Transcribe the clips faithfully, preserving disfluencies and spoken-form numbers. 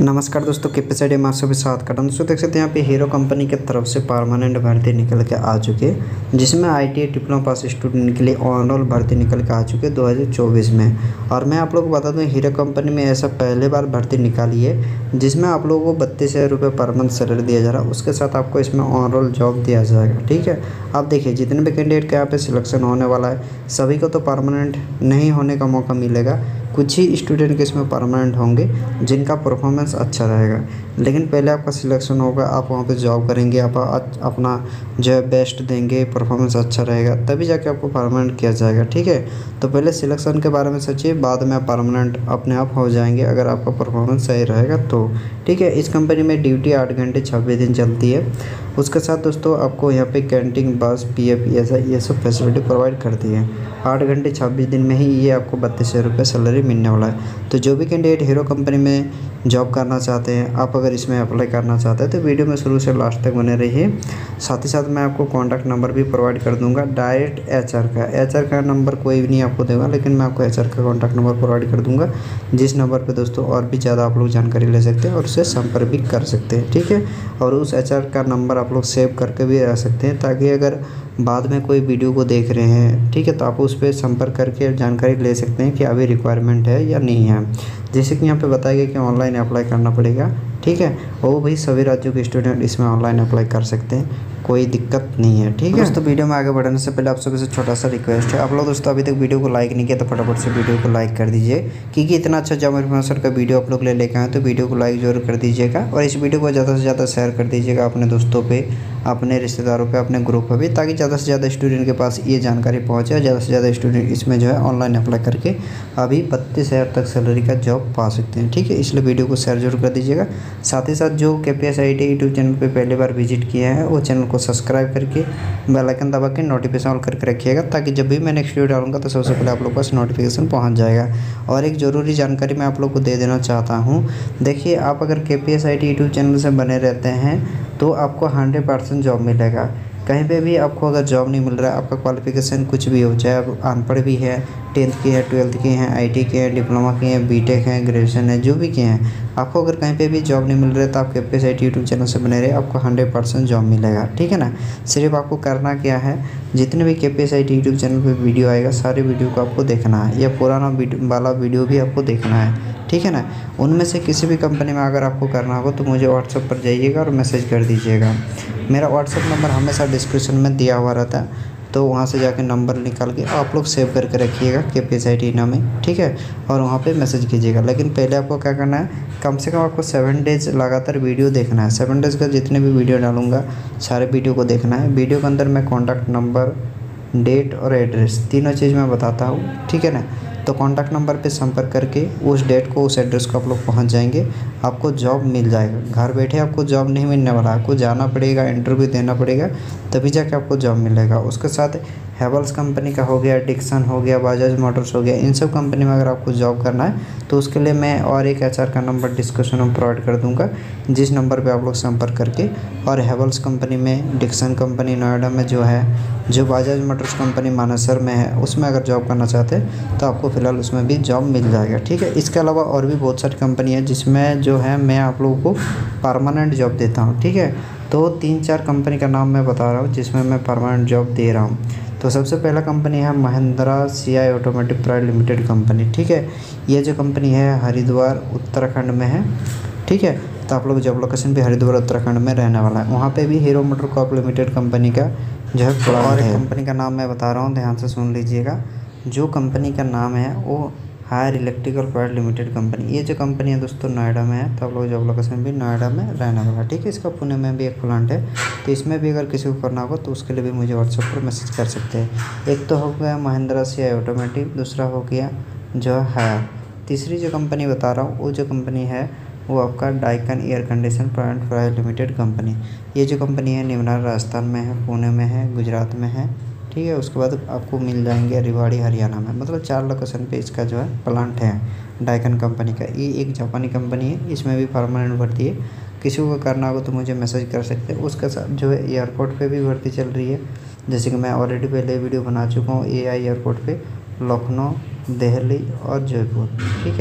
नमस्कार दोस्तों, केपीएसआईडी में आप सभी स्वागत करता हूं। दोस्तों देख सकते हैं यहाँ पे हीरो कंपनी की तरफ से परमानेंट भर्ती निकल के आ चुके हैं, जिसमें आईटीआई डिप्लोमा पास स्टूडेंट के लिए ऑनरोल भर्ती निकल के आ चुके हैं दो हज़ार चौबीस में। और मैं आप लोगों को बता दूं, हीरो कंपनी में ऐसा पहले बार भर्ती निकाली है जिसमें आप लोगों को बत्तीस हज़ार रुपये पर मंथ सैलरी दिया जा रहा है। उसके साथ आपको इसमें ऑनरोल जॉब दिया जाएगा। ठीक है, आप देखिए जितने भी कैंडिडेट का यहाँ पे सिलेक्शन होने वाला है सभी को तो परमानेंट नहीं होने का मौका मिलेगा। कुछ ही स्टूडेंट के इसमें परमानेंट होंगे जिनका परफॉर्मेंस अच्छा रहेगा, लेकिन पहले आपका सिलेक्शन होगा, आप वहाँ पे जॉब करेंगे, आप अपना जो है बेस्ट देंगे, परफॉर्मेंस अच्छा रहेगा, तभी जाके आपको परमानेंट किया जाएगा। ठीक है, तो पहले सिलेक्शन के बारे में सोचिए, बाद में आप परमानेंट अपने आप हो जाएंगे अगर आपका परफॉर्मेंस सही रहेगा तो। ठीक है, इस कंपनी में ड्यूटी आठ घंटे छब्बीस दिन चलती है। उसके साथ दोस्तों आपको यहाँ पे कैंटीन, बस, पी एफ, ऐसा ये सब फैसिलिटी प्रोवाइड करती है। आठ घंटे छब्बीस दिन में ही ये आपको बत्तीस हज़ार रुपये सैलरी मिलने वाला है। तो जो भी कैंडिडेट हीरो कंपनी में जॉब करना चाहते हैं, आप अगर इसमें अप्लाई करना चाहते हैं तो वीडियो में शुरू से लास्ट तक बने रहिए। साथ ही साथ मैं आपको कॉन्टैक्ट नंबर भी प्रोवाइड कर दूंगा, डायरेक्ट एचआर का एचआर का नंबर कोई भी नहीं आपको देगा, लेकिन मैं आपको एचआर का कॉन्टैक्ट नंबर प्रोवाइड कर दूंगा, जिस नंबर पर दोस्तों और भी ज़्यादा आप लोग जानकारी ले सकते हैं और उससे संपर्क भी कर सकते हैं। ठीक है, और उस एचआर का नंबर आप लोग सेव करके भी रह सकते हैं, ताकि अगर बाद में कोई वीडियो को देख रहे हैं, ठीक है, तो आप उस पर संपर्क करके जानकारी ले सकते हैं कि अभी रिक्वायरमेंट है या नहीं है। जैसे कि यहाँ पे बताया गया कि ऑनलाइन अप्लाई करना पड़ेगा। ठीक है, वो भी सभी राज्यों के स्टूडेंट इसमें ऑनलाइन अप्लाई कर सकते हैं, कोई दिक्कत नहीं है। ठीक है दोस्तों, वीडियो में आगे बढ़ने से पहले आप सभी से छोटा सा रिक्वेस्ट है, आप लोग दोस्तों अभी तक वीडियो को लाइक नहीं किया तो फटाफट से वीडियो को लाइक कर दीजिए, क्योंकि इतना अच्छा जॉब इन्फॉर्मेशन का वीडियो आप लोग ले लेकर आए तो वीडियो को लाइक जरूर कर दीजिएगा। और इस वीडियो को ज़्यादा से ज़्यादा शेयर कर दीजिएगा अपने दोस्तों पे, अपने रिश्तेदारों पे, अपने ग्रुप पर भी, ताकि ज़्यादा से ज़्यादा स्टूडेंट के पास ये जानकारी पहुँचे और ज़्यादा से ज़्यादा स्टूडेंट इसमें जो है ऑनलाइन अप्लाई करके अभी बत्तीस हज़ार तक सैलरी का जॉब पा सकते हैं। ठीक है, इसलिए वीडियो को शेयर जरूर कर दीजिएगा। साथ ही साथ जो केपीएसआईडी यूट्यूब चैनल पे पहली बार विजिट किया है वो चैनल को सब्सक्राइब करके बेल आइकन दबा के नोटिफिकेशन ऑल करके रखिएगा, ताकि जब भी मैं नेक्स्ट वीडियो डालूंगा तो सबसे पहले आप लोग के पास नोटिफिकेशन पहुंच जाएगा। और एक ज़रूरी जानकारी मैं आप लोग को दे देना चाहता हूं, देखिए आप अगर केपीएसआईडी यूट्यूब चैनल से बने रहते हैं तो आपको हंड्रेड परसेंट जॉब मिलेगा। कहीं पे भी आपको अगर जॉब नहीं मिल रहा है, आपका क्वालिफिकेशन कुछ भी हो, चाहे आप अनपढ़ भी है, टेंथ की है, ट्वेल्थ की हैं, आईटी के हैं, डिप्लोमा की हैं, बीटेक हैं, ग्रेजुएशन है, जो भी किए हैं, आपको अगर कहीं पे भी जॉब नहीं मिल रहा है तो आप केपीएसआईडी यूट्यूब चैनल से बने रहे, आपको हंड्रेड परसेंट जॉब मिलेगा। ठीक है ना, सिर्फ आपको करना क्या है, जितने भी केपीएसआईडी यूट्यूब चैनल पर वीडियो आएगा सारे वीडियो को आपको देखना है, या पुराना वाला वीडियो भी आपको देखना है। ठीक है ना, उनमें से किसी भी कंपनी में अगर आपको करना होगा तो मुझे व्हाट्सएप पर जाइएगा और मैसेज कर दीजिएगा। मेरा व्हाट्सएप नंबर हमेशा डिस्क्रिप्शन में दिया हुआ रहता है, तो वहाँ से जाके नंबर निकाल के आप लोग सेव करके रखिएगा केपीएसआईडी नाम में। ठीक है, और वहाँ पे मैसेज कीजिएगा। लेकिन पहले आपको क्या करना है, कम से कम आपको सेवन डेज लगातार वीडियो देखना है। सेवन डेज़ का जितने भी वीडियो डालूंगा सारे वीडियो को देखना है। वीडियो के अंदर मैं कॉन्टैक्ट नंबर, डेट और एड्रेस तीनों चीज़ मैं बताता हूँ। ठीक है ना, तो कॉन्टैक्ट नंबर पे संपर्क करके उस डेट को, उस एड्रेस को आप लोग पहुंच जाएंगे, आपको जॉब मिल जाएगा। घर बैठे आपको जॉब नहीं मिलने वाला, आपको जाना पड़ेगा, इंटरव्यू देना पड़ेगा, तभी जाके आपको जॉब मिलेगा। उसके साथ हैवेल्स कंपनी का हो गया, डिक्सन हो गया, बजाज मोटर्स हो गया, इन सब कंपनी में अगर आपको जॉब करना है तो उसके लिए मैं और एक एचआर का नंबर डिस्क्रिप्शन में प्रोवाइड कर दूंगा, जिस नंबर पे आप लोग संपर्क करके, और हैवेल्स कंपनी में, डिक्सन कंपनी नोएडा में जो है, जो बजाज मोटर्स कंपनी मानेसर में है, उसमें अगर जॉब करना चाहते हैं तो आपको फ़िलहाल उसमें भी जॉब मिल जाएगा। ठीक है, इसके अलावा और भी बहुत सारी कंपनी है जिसमें जो है मैं आप लोगों को परमानेंट जॉब देता हूँ। ठीक है, तो तीन चार कंपनी का नाम मैं बता रहा हूँ जिसमें मैं परमानेंट जॉब दे रहा हूँ। तो सबसे पहला कंपनी है Mahindra CI automotive private limited company. ठीक है, ये जो कंपनी है हरिद्वार उत्तराखंड में है। ठीक है, तो आप लोग जॉब लोकेशन भी हरिद्वार उत्तराखंड में रहने वाला है। वहाँ पे भी Hero motor corp limited company का जो है प्लांट है। कंपनी का नाम मैं बता रहा हूँ, ध्यान से सुन लीजिएगा। जो कंपनी का नाम है वो Haier electrical private limited company. ये जो कंपनी है दोस्तों नोएडा में है, तो आप लोग जॉब लोकेशन भी नोएडा में रहने वाला है। ठीक है, इसका पुणे में भी एक प्लांट है, तो इसमें भी अगर किसी को करना होगा तो उसके लिए भी मुझे व्हाट्सएप पर मैसेज कर सकते हैं। एक तो हो गया महिंद्रा सीआई ऑटोमोटिव, दूसरा हो गया जो है हायर। तीसरी जो कंपनी बता रहा हूँ वो जो कंपनी है वो आपका Daikin air condition plant private limited company. ये जो कंपनी है निमनार राजस्थान में है, पुणे में है, गुजरात में है। ठीक है, उसके बाद आपको मिल जाएंगे रिवाड़ी हरियाणा में, मतलब चार लोकेशन पे इसका जो है प्लांट है डाइकन कंपनी का। ये एक जापानी कंपनी है, इसमें भी परमानेंट भर्ती है। किसी को करना होगा तो मुझे मैसेज कर सकते हैं। उसके साथ जो है एयरपोर्ट पे भी भर्ती चल रही है, जैसे कि मैं ऑलरेडी पहले वीडियो बना चुका हूँ ए आई एयरपोर्ट पे, लखनऊ, दिल्ली और जयपुर। ठीक है,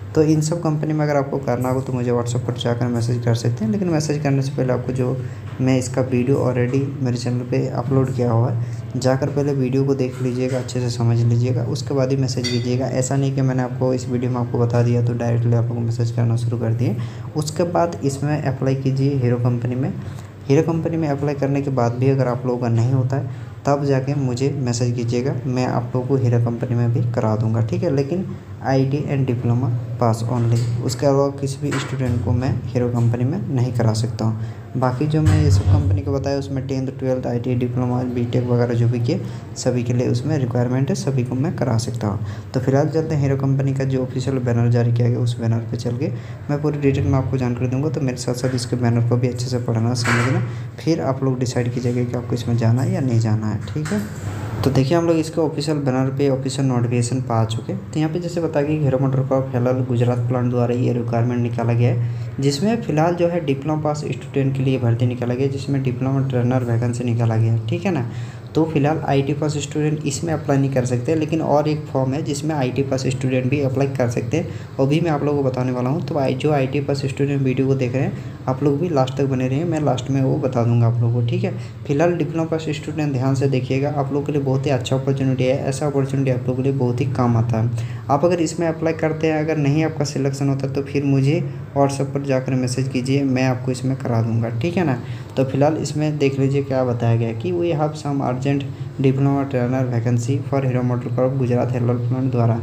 तो इन सब कंपनी में अगर आपको करना हो तो मुझे व्हाट्सएप पर जाकर मैसेज कर सकते हैं, लेकिन मैसेज करने से पहले आपको जो मैं इसका वीडियो ऑलरेडी मेरे चैनल पे अपलोड किया हुआ है, जाकर पहले वीडियो को देख लीजिएगा, अच्छे से समझ लीजिएगा, उसके बाद ही मैसेज कीजिएगा। ऐसा नहीं कि मैंने आपको इस वीडियो में आपको बता दिया तो डायरेक्टली आप लोग मैसेज करना शुरू कर दिए। उसके बाद इसमें अप्लाई कीजिए हीरो कंपनी में। हीरो कंपनी में अप्लाई करने के बाद भी अगर आप लोगों का नहीं होता है तब जाके मुझे मैसेज कीजिएगा, मैं आप लोगों को हीरो कंपनी में भी करा दूंगा, ठीक है। लेकिन IT and diploma pass only, उसके अलावा किसी भी स्टूडेंट को मैं हीरो कंपनी में नहीं करा सकता हूँ। बाकी जो मैं ये सब कंपनी को बताया उसमें tenth twelfth IT diploma BTech वगैरह जो भी किए सभी के लिए उसमें रिक्वायरमेंट है, सभी को मैं करा सकता हूँ। तो फिलहाल चलते हैं हीरो कंपनी का जो ऑफिशियल बैनर जारी किया गया उस बैनर पे चल के मैं पूरी डिटेल में आपको जानकारी दूंगा। तो मेरे साथ साथ इसके बैनर को भी अच्छे से पढ़ना समझना, फिर आप लोग डिसाइड कीजिएगा कि आपको इसमें जाना है या नहीं जाना है, ठीक है। तो देखिए हम लोग इसके ऑफिशियल बैनर पे ऑफिशियल नोटिफिकेशन पा चुके हैं। तो यहाँ पे जैसे बताया कि हीरो मोटोकॉर्प फिलहाल गुजरात प्लांट द्वारा ये रिक्वायरमेंट निकाला गया है, जिसमें फिलहाल जो है डिप्लोमा पास स्टूडेंट के लिए भर्ती निकाला गया है, जिसमें डिप्लोमा ट्रेनर वैकेंसी निकाला गया है, ठीक है ना। तो फिलहाल आईटी पास स्टूडेंट इसमें अप्लाई नहीं कर सकते, लेकिन और एक फॉर्म है जिसमें आईटी पास स्टूडेंट भी अप्लाई कर सकते हैं, वो भी मैं आप लोगों को बताने वाला हूँ। तो जो आईटी पास स्टूडेंट वीडियो को देख रहे हैं आप लोग भी लास्ट तक बने रहिए, मैं लास्ट में वो बता दूंगा आप लोगों को, ठीक है। फिलहाल डिप्लोमा पास स्टूडेंट ध्यान से देखिएगा, आप लोग के लिए बहुत ही अच्छा अपॉर्चुनिटी है। ऐसा अपॉर्चुनिटी आप लोगों के लिए बहुत ही काम आता है। आप अगर इसमें अप्लाई करते हैं, अगर नहीं आपका सिलेक्शन होता तो फिर मुझे व्हाट्सएप पर जाकर मैसेज कीजिए, मैं आपको इसमें करा दूंगा, ठीक है ना। तो फिलहाल इसमें देख लीजिए क्या बताया गया कि we have some urgent diploma trainer vacancy for Hero MotoCorp Gujarat Halol plant द्वारा,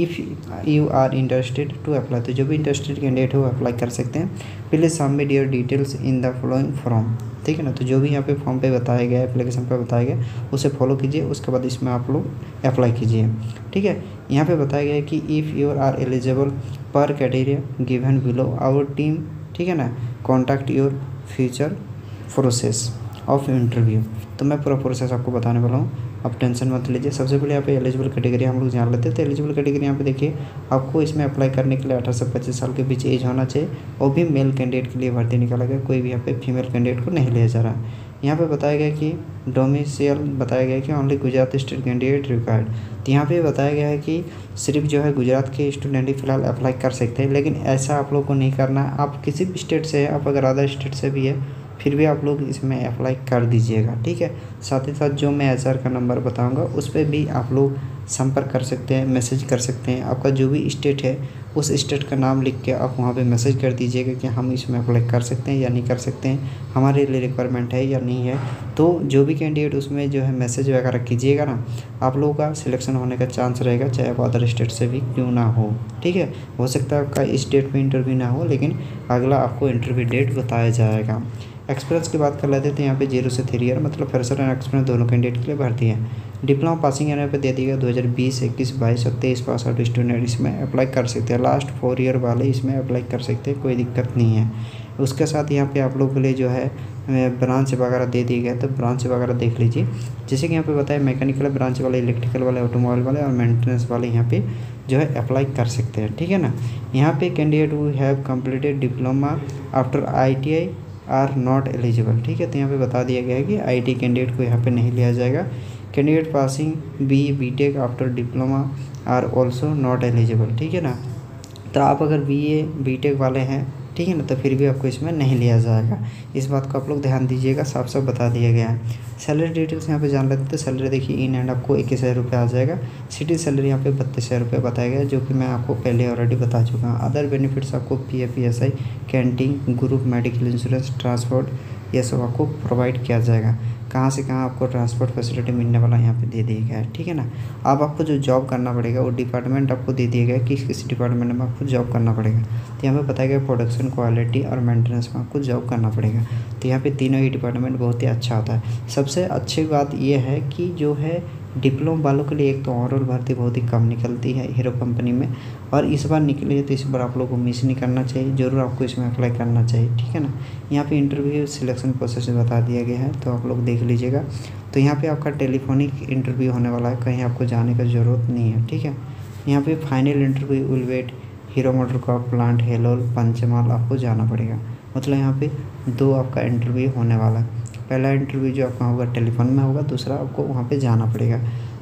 if you are interested to apply. तो जो भी इंटरेस्टेड कैंडिडेट हो अप्लाई कर सकते हैं। Please submit your details in the following form, ठीक है ना। तो जो भी यहाँ पे फॉर्म पे बताया गया है, एप्लीकेशन पे बताया गया उसे फॉलो कीजिए, उसके बाद इसमें आप लोग अप्लाई कीजिए, ठीक है। यहाँ पे बताया गया है कि if you are eligible per criteria given below our team, ठीक है ना, contact your future process of interview. तो मैं पूरा प्रोसेस आपको बताने वाला हूँ, आप टेंशन मत लीजिए। सबसे पहले यहाँ पे एलिजिबल कैटेगरी हम लोग जान लेते हैं। तो एलिजिबल कैटेगरी यहाँ पे देखिए, आपको इसमें अप्लाई करने के लिए अठारह से पच्चीस साल के बीच एज होना चाहिए, और भी मेल कैंडिडेट के लिए भर्ती निकाला गया, कोई भी यहाँ पे फीमेल कैंडिडेट को नहीं लिया जा रहा है। यहाँ पे बताया गया कि डोमिसाइल बताया गया कि only Gujarat state candidate required. तो यहाँ पे बताया गया है कि सिर्फ जो है गुजरात के स्टूडेंट ही फिलहाल अप्लाई कर सकते हैं, लेकिन ऐसा आप लोग को नहीं करना है। आप किसी भी स्टेट से है, आप अगर अदर स्टेट से भी है फिर भी आप लोग इसमें अप्लाई कर दीजिएगा, ठीक है। साथ ही साथ जो मैं एच आर का नंबर बताऊंगा उस पर भी आप लोग संपर्क कर सकते हैं, मैसेज कर सकते हैं। आपका जो भी स्टेट है उस स्टेट का नाम लिख के आप वहाँ पे मैसेज कर दीजिएगा कि हम इसमें अप्लाई कर सकते हैं या नहीं कर सकते हैं, हमारे लिए रिक्वायरमेंट है या नहीं है। तो जो भी कैंडिडेट उसमें जो है मैसेज वगैरह कीजिएगा ना, आप लोगों का सिलेक्शन होने का चांस रहेगा, चाहे आप अदर स्टेट से भी क्यों ना हो, ठीक है। हो सकता है आपका इस डेट में इंटरव्यू ना हो, लेकिन अगला आपको इंटरव्यू डेट बताया जाएगा। एक्सपीरियंस की बात कर लेते हैं तो यहाँ पे जीरो से थ्री ईयर मतलब फ्रेशर एंड एक्सपीरियंस दोनों कैंडिडेट के लिए भर्ती है। डिप्लोमा पासिंग यहाँ पे दे दिया दो हज़ार बीस, इक्कीस, बाईस और तेईस पास आउट स्टूडेंट इसमें अप्लाई कर सकते हैं। लास्ट फोर ईयर वाले इसमें अप्लाई कर सकते हैं, कोई दिक्कत नहीं है। उसके साथ यहाँ पे आप लोगों के लिए जो है ब्रांच वगैरह दे दिए गए, तो ब्रांच वगैरह देख लीजिए। जैसे कि यहाँ पे बताया मैकेनिकल ब्रांच वाले, इलेक्ट्रिकल वाले, ऑटोमोबाइल वाले और मेंटेनेंस वाले यहाँ पे जो है अप्लाई कर सकते हैं, ठीक है ना। यहाँ पे candidate who have completed diploma after I T I are not eligible, ठीक है। तो यहाँ पे बता दिया गया है कि आईटी कैंडिडेट को यहाँ पे नहीं लिया जाएगा। Candidate passing B B tech after diploma are also not eligible, ठीक है ना। तो आप अगर बी ए बी टेक वाले हैं, ठीक है ना, तो फिर भी आपको इसमें नहीं लिया जाएगा। इस बात को आप लोग ध्यान दीजिएगा, साफ साफ बता दिया गया है। सैलरी डिटेल्स यहाँ पे जान लेते हैं। तो सैलरी देखिए इन एंड आपको इक्कीस हज़ार रुपये आ जाएगा। सिटी सैलरी यहाँ पे बत्तीस हज़ार रुपये बताया गया है, जो कि मैं आपको पहले ऑलरेडी बता चुका हूँ। अदर बेनिफिट्स आपको P F, P S I, canteen, group medical insurance, transport, ये सब आपको प्रोवाइड किया जाएगा। कहाँ से कहाँ आपको ट्रांसपोर्ट फैसिलिटी मिलने वाला यहाँ पे दे दिया गया है, ठीक है ना। अब आपको जो जॉब करना पड़ेगा वो डिपार्टमेंट आपको दे दिया गया है, किस किस डिपार्टमेंट में आपको जॉब करना पड़ेगा। तो यहाँ पे बताया गया प्रोडक्शन, क्वालिटी और मेंटेनेंस में आपको जॉब करना पड़ेगा। तो यहाँ पे तीनों ही डिपार्टमेंट बहुत ही अच्छा होता है। सबसे अच्छी बात ये है कि जो है डिप्लोमा वालों के लिए एक तो ओवरऑल भर्ती बहुत ही कम निकलती है हीरो कंपनी में, और इस बार निकली है तो इस बार आप लोगों को मिस नहीं करना चाहिए, ज़रूर आपको इसमें अप्लाई करना चाहिए, ठीक है ना। यहाँ पे इंटरव्यू सिलेक्शन प्रोसेस बता दिया गया है, तो आप लोग देख लीजिएगा। तो यहाँ पे आपका टेलीफोनिक इंटरव्यू होने वाला है, कहीं आपको जाने का ज़रूरत नहीं है, ठीक है। यहाँ पे final interview will wait Hero MotoCorp plant Halol Panchmahal आपको जाना पड़ेगा। मतलब यहाँ पे दो आपका इंटरव्यू होने वाला है। पहला इंटरव्यू जो आपका होगा टेलीफोन में होगा, दूसरा आपको वहाँ पे जाना पड़ेगा।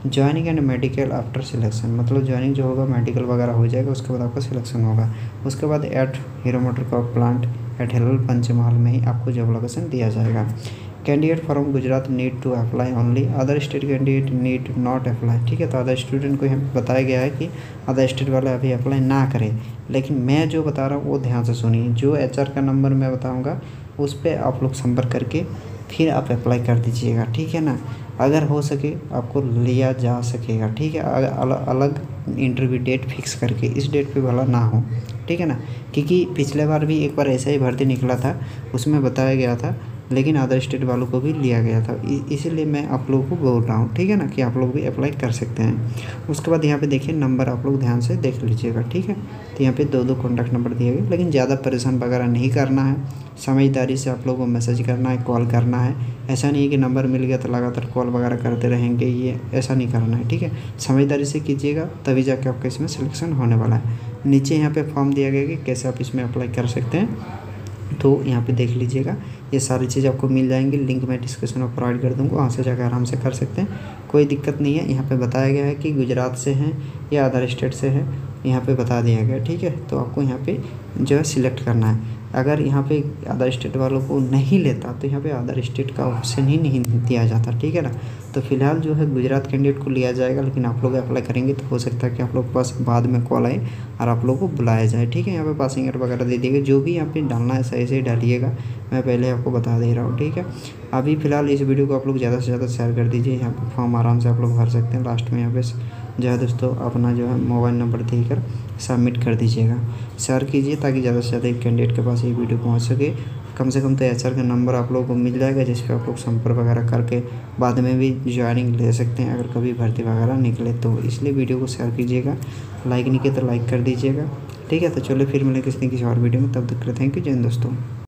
Joining and medical after selection, मतलब ज्वाइनिंग जो होगा मेडिकल वगैरह हो जाएगा, उसके बाद आपका सिलेक्शन होगा। उसके बाद at Hero MotoCorp plant at Halol Panchmahal में ही आपको जॉब लोकेशन दिया जाएगा। Candidate from Gujarat need to apply only, other state candidate need not apply. ठीक है, तो अदर स्टूडेंट को यहाँ बताया गया है कि अदर स्टेट वाले अभी अप्लाई ना करें, लेकिन मैं जो बता रहा हूँ वो ध्यान से सुनिए। जो एचआर का नंबर मैं बताऊँगा उस पर आप लोग संपर्क करके फिर आप अप्लाई कर दीजिएगा। ठीक है ना, अगर हो सके आपको लिया जा सकेगा। ठीक है, अलग अलग इंटरव्यू डेट फिक्स करके, इस डेट पे भला ना हो। ठीक है ना, क्योंकि पिछले बार भी एक बार ऐसा ही भर्ती निकला था, उसमें बताया गया था लेकिन अदर स्टेट वालों को भी लिया गया था, इसीलिए मैं आप लोगों को बोल रहा हूँ। ठीक है ना, कि आप लोग भी अप्लाई कर सकते हैं। उसके बाद यहाँ पे देखिए नंबर आप लोग ध्यान से देख लीजिएगा। ठीक है, तो यहाँ पे दो दो कॉन्टैक्ट नंबर दिए गए, लेकिन ज़्यादा परेशान वगैरह नहीं करना है, समझदारी से आप लोगों को मैसेज करना है, कॉल करना है। ऐसा नहीं है कि नंबर मिल गया तो लगातार कॉल वगैरह करते रहेंगे, ये ऐसा नहीं करना है। ठीक है, समझदारी से कीजिएगा, तभी जाके आपका इसमें सिलेक्शन होने वाला है। नीचे यहाँ पे फॉर्म दिया गया कि कैसे आप इसमें अप्लाई कर सकते हैं, तो यहाँ पे देख लीजिएगा, ये सारी चीज़ आपको मिल जाएंगी। लिंक मैं डिस्क्रिप्शन में प्रोवाइड कर दूँगा, वहाँ से जाकर आराम से कर सकते हैं, कोई दिक्कत नहीं है। यहाँ पे बताया गया है कि गुजरात से हैं या अदर स्टेट से है, यहाँ पे बता दिया गया। ठीक है, तो आपको यहाँ पे जो है सिलेक्ट करना है। अगर यहाँ पे अदर स्टेट वालों को नहीं लेता तो यहाँ पे अदर स्टेट का ऑप्शन ही नहीं दिया जाता। ठीक है ना, तो फिलहाल जो है गुजरात कैंडिडेट को लिया जाएगा, लेकिन आप लोग अप्लाई करेंगे तो हो सकता है कि आप लोग के पास बाद में कॉल आए और आप लोग को बुलाया जाए। ठीक है, यहाँ पे पासिंग आउट वगैरह दे दिएगा, जो भी यहाँ पे डालना है सही से डालिएगा, मैं पहले आपको बता दे रहा हूँ। ठीक है, अभी फ़िलहाल इस वीडियो को आप लोग ज़्यादा से ज़्यादा शेयर कर दीजिए। यहाँ पे फॉर्म आराम से आप लोग भर सकते हैं। लास्ट में यहाँ पे जो है दोस्तों अपना जो है मोबाइल नंबर देकर सबमिट कर दीजिएगा, शेयर कीजिए, ताकि ज़्यादा से ज़्यादा कैंडिडेट के पास ये वीडियो पहुँच सके। कम से कम तो एचआर का नंबर आप लोगों को मिल जाएगा, जिस पे आप लोग संपर्क वगैरह करके बाद में भी ज्वाइनिंग ले सकते हैं, अगर कभी भर्ती वगैरह निकले तो। इसलिए वीडियो को शेयर कीजिएगा, लाइक नहीं किया तो लाइक कर दीजिएगा। ठीक है, तो चलो फिर मिलेंगे किसी किसी और वीडियो में, तब तक के लिए थैंक यू, जय हिंद दोस्तों।